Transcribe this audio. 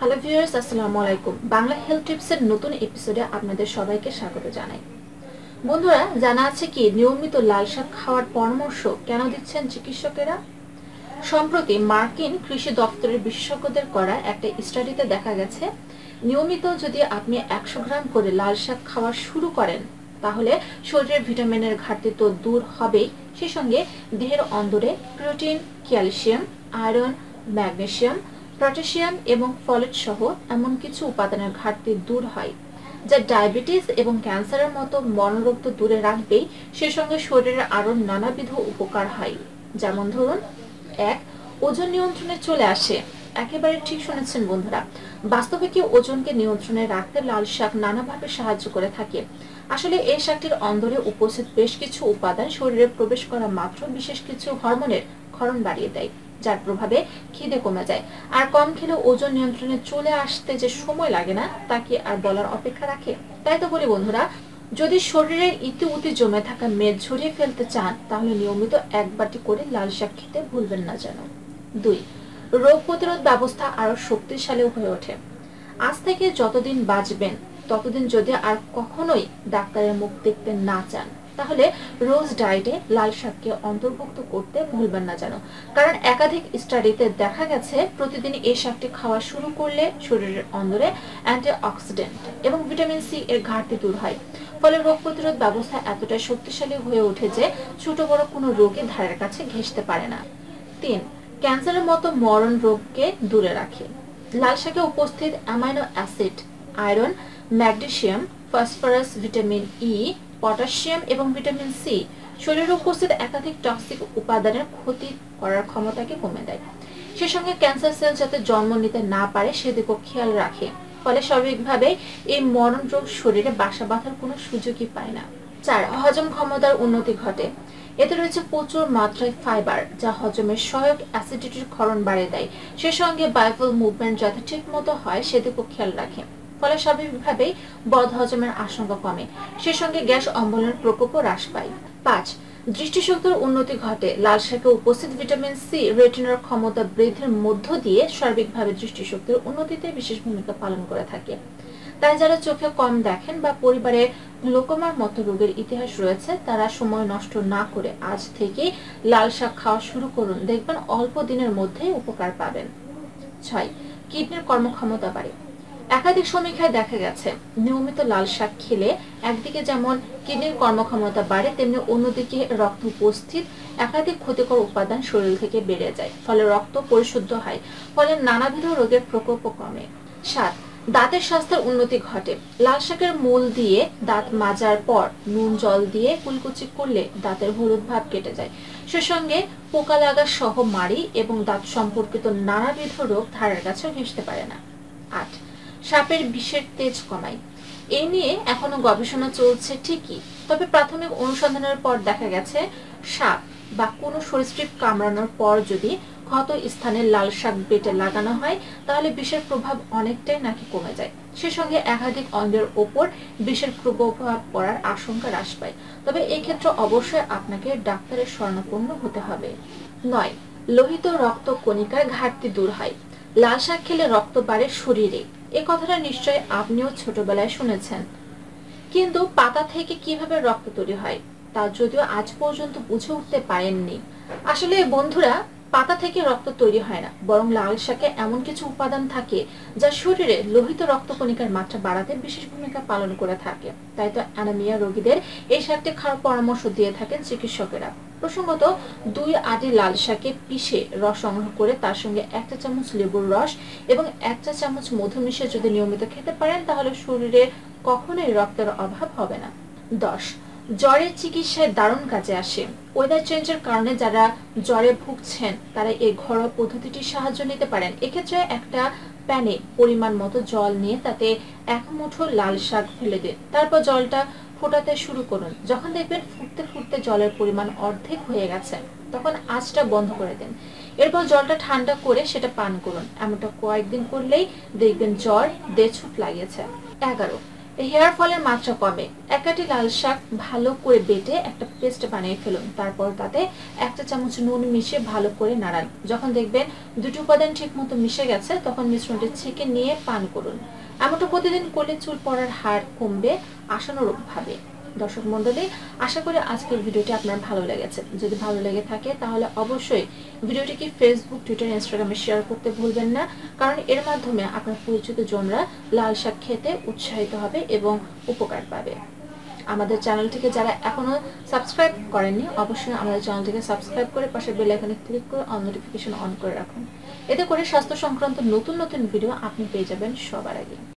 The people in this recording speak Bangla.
হ্যালো ভিউয়ার্স, আসসালামু আলাইকুম। বাংলা হেলথ টিপসের নতুন এপিসোডে আপনাদের সবাইকে স্বাগত জানাই। বন্ধুরা, জানা আছে কি নিয়মিত লাল শাক খাওয়ার পরামর্শ কেন দিচ্ছেন চিকিৎসকেরা? সম্প্রতি মার্কিন কৃষি দপ্তরের বিশেষজ্ঞদের করা একটা স্টাডিতে দেখা গেছে, নিয়মিত যদি আপনি 100 গ্রাম করে লাল শাক খাওয়া শুরু করেন তাহলে শরীরের ভিটামিনের ঘাটতি তো দূর হবেই, সেই সঙ্গে দেহের অন্দরে protein, calcium, iron, magnesium, potassium এবং ফলেট সহ এমন কিছু উপাদানের ঘাটতি দূর হয়, যা ডায়াবেটিস এবং ক্যান্সারের মতো মরণরোগ তো দূরে রাখবেই, সে সঙ্গে শরীরের আরো নানাবিধ উপকার হয়। যেমন ধরুন, 1. ওজন নিয়ন্ত্রণে চলে আসে। একেবারে ঠিক শুনেছেন বন্ধুরা, বাস্তবে কি ওজনকে নিয়ন্ত্রণে রাখতে লাল শাক নানাভাবে সাহায্য করে থাকে। আসলে এই শাকটির অন্দরে উপস্থিত বেশ কিছু উপাদান শরীরে প্রবেশ করা মাত্র বিশেষ কিছু হরমোনের ক্ষরণ বাড়িয়ে দেয়, যার প্রভাবে খিদে কমে যায়। আর কম খেলে ওজন নিয়ন্ত্রণে চলে আসতে যে সময় লাগে না, তা কি আর বলার অপেক্ষা রাখে? তাই তো বলি বন্ধুরা, যদি শরীরের ইতিউতি জমে থাকা মেদ ঝরিয়ে ফেলতে চান তাহলে নিয়মিত 1 বাটি করে লাল শাক খেতে ভুলবেন না যেন। 2. রোগ প্রতিরোধ ব্যবস্থা আরো শক্তিশালী হয়ে ওঠে। আজ থেকে যতদিন বাঁচবেন ততদিন যদি আর কখনোই ডাক্তারের মুখ দেখতে না চান তাহলে রোজ ডায়েটে লাল শাককে অন্তর্ভুক্ত করতে ভুলবেন না যেন। কারণ একাধিক স্টাডিতে দেখা গেছে প্রতিদিন এই শাকটি খাওয়া শুরু করলে শরীরের অন্দরে অ্যান্টিঅক্সিডেন্ট এবং ভিটামিন সি এর ঘাটতি দূর হয়। ফলে রোগ প্রতিরোধ ব্যবস্থা এতটাই শক্তিশালী হয়ে ওঠে যে ছোট বড় কোনো রোগী ধারের কাছে ঘেঁষতে পারে না। 3. ক্যান্সারের মতো মরণ রোগকে দূরে রাখে। লাল শাকে উপস্থিত amino acid, iron, magnesium, phosphorus, vitamin E, potassium এবং ভিটামিন সি শরীরে উপস্থিত একাধিক টক্সিক উপাদানের ক্ষতি করার ক্ষমতাকে কমে দেয়। সে সঙ্গে ক্যান্সার সেল যাতে জন্ম নিতে না পারে সেদিকেও খেয়াল রাখে। ফলে স্বাভাবিকভাবে এই মরণ রোগ শরীরে বাসা বাঁধার কোনো সুযোগই পায় না। 4. হজম ক্ষমতার উন্নতি ঘটে। এতে রয়েছে প্রচুর মাত্রায় ফাইবার, যা হজমের সহায়ক অ্যাসিডিটির ক্ষরণ বাড়িয়ে দেয়। সে সঙ্গে বায়োবল মুভমেন্ট যাতে ঠিক মতো হয় সেদিকেও খেয়াল রাখে। ফলে স্বাভাবিকভাবেই বদ হজমের আশঙ্কা কমে। সে সঙ্গে গ্যাস অম্বলের প্রকোপও হ্রাস পায়। 5. দৃষ্টিশক্তির উন্নতি ঘটে। লাল শাকে উপস্থিত ভিটামিন সি রেটিনার ক্ষমতা বৃদ্ধির মধ্য দিয়ে সার্বিকভাবে দৃষ্টিশক্তির উন্নতিতে বিশেষ ভূমিকা পালন করে থাকে। তাই যারা চোখে কম দেখেন বা পরিবারে গ্লোকোমার মতো রোগের ইতিহাস রয়েছে তারা সময় নষ্ট না করে আজ থেকেই লাল শাক খাওয়া শুরু করুন, দেখবেন অল্প দিনের মধ্যেই উপকার পাবেন। 6. কিডনির কর্মক্ষমতা বাড়ে। একাধিক সমীক্ষায় দেখা গেছে নিয়মিত লাল শাক খেলে একদিকে যেমন কিডনির কর্মক্ষমতা বাড়ে, তেমনি অন্যদিকে রক্ত উপস্থিত একাধিক ক্ষতিকর উপাদান শরীর থেকে বেড়ে যায়, ফলে রক্ত পরিশুদ্ধ হয়, ফলে নানাবিধ রোগের প্রকোপও কমে। 7. দাঁতের স্বাস্থ্যের উন্নতি ঘটে। লাল শাকের মূল দিয়ে দাঁত মাজার পর নুন জল দিয়ে কুলকুচি করলে দাঁতের হলুদ ভাব কেটে যায়। সে সঙ্গে পোকা লাগা সহ মাড়ি এবং দাঁত সম্পর্কিত নানাবিধ রোগ ধারের কাছেও ঘেঁষতে পারে না। 8. সাপের বিষের তেজ কমায়। এই নিয়ে এখনো গবেষণা চলছে ঠিকই, তবে প্রাথমিক অনুসন্ধানের পর দেখা গেছে সাপ বা কোনো সরীসৃপ কামড়ানোর পর যদি ক্ষত স্থানে লাল শাক বেটে লাগানো হয় তাহলে বিষের প্রভাব অনেকটাই নাকি কমে যায়। সে সঙ্গে একাধিক অঙ্গের ওপর বিষের প্রভাব পড়ার আশঙ্কা হ্রাস পায়। তবে এই ক্ষেত্রে অবশ্যই আপনাকে ডাক্তারের শরণাপন্ন হতে হবে। 9. লোহিত রক্ত কণিকার ঘাটতি দূর হয়। লাল শাক খেলে রক্ত বাড়ে শরীরে, এ কথাটা নিশ্চয় আপনিও ছোটবেলায় শুনেছেন, কিন্তু পাতা থেকে কিভাবে রক্ত তৈরি হয় তা যদিও আজ পর্যন্ত বুঝে উঠতে পারেননি। আসলে বন্ধুরা, পাতা থেকে রক্ত তৈরি হয় না, বরং লাল শাকে এমন কিছু উপাদান থাকে যা শরীরে লোহিত রক্তকণিকার মাত্রা বাড়াতে বিশেষ ভূমিকা পালন করে থাকে। তাই তো অ্যানিমিয়া রোগীদের এই শাকটি খাওয়ার পরামর্শ দিয়ে থাকেন চিকিৎসকেরা। প্রসঙ্গত, 2 আটি লাল শাকে পিষে রস সংগ্রহ করে তার সঙ্গে 1 চা চামচ লেবুর রস এবং 1 চা চামচ মধু মিশিয়ে যদি নিয়মিত খেতে পারেন তাহলে শরীরে কখনোই রক্তের অভাব হবে না। 10. জ্বরের চিকিৎসায় দারুণ কাজে আসে। ওয়েদার চেঞ্জের কারণে যারা জ্বরে ভুগছেন তারা এই ঘরোয়া পদ্ধতিটির সাহায্য নিতে পারেন। এক্ষেত্রে একটা প্যানে পরিমাণ মতো জল নিয়ে তাতে 1 মুঠো লাল শাক ফেলে দিন, তারপর জলটা ফোটাতে শুরু করুন। যখন দেখবেন ফুটতে ফুটতে জলের পরিমাণ অর্ধেক হয়ে গেছে তখন আঁচটা বন্ধ করে দিন। এরপর জলটা ঠান্ডা করে সেটা পান করুন। এমনটা কয়েকদিন করলেই দেখবেন জ্বর দেছুট লাগিয়েছে। 11. হেয়ার ফলের মাত্রা কমে। 1 কাঠি লাল শাক ভালো করে বেটে একটা পেস্ট বানিয়ে ফেলুন। তারপর তাতে 1 চা চামচ নুন মিশিয়ে ভালো করে নাড়ান। যখন দেখবেন দুটি উপাদান ঠিকমতো মিশে গেছে তখন মিশ্রণটি ছেঁকে নিয়ে পান করুন। এমনটা প্রতিদিন করলে চুল পড়ার হার কমবে আশানুরূপভাবে। দর্শক মণ্ডলী, আশা করি আজকের ভিডিওটি আপনার ভালো লেগেছে। যদি ভালো লেগে থাকে তাহলে অবশ্যই ভিডিওটিকে ফেসবুক, টুইটার, ইনস্টাগ্রামে শেয়ার করতে ভুলবেন না, কারণ এর মাধ্যমে আপনার পরিচিত জনরা লাল শাক খেতে উৎসাহিত হবে এবং উপকার পাবে। আমাদের চ্যানেলটিকে যারা এখনো সাবস্ক্রাইব করেননি অবশ্যই আমাদের চ্যানেলটিকে সাবস্ক্রাইব করে পাশের বেল আইকনে ক্লিক করে অল নোটিফিকেশন অন করে রাখুন। এতে করে স্বাস্থ্য সংক্রান্ত নতুন নতুন ভিডিও আপনি পেয়ে যাবেন সবার আগে।